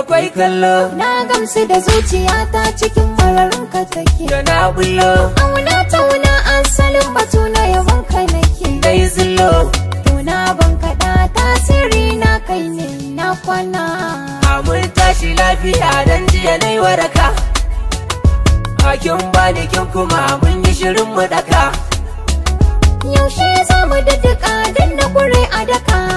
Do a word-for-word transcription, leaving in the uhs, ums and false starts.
akwai kallo. Na gamsu da zuciyata cikin mararin ka take. Da na bullo Auna tauna asalin batu na yabon ka nake. dai zullo. Tuna ban kaɗa tasiri na kai ne na kwana. Mun tashi lafiya dan jiya nai waraka. Hakin bani kin kuma mun yi shirin mu daka. Yaushe za mu daddaka dan na kure a daka.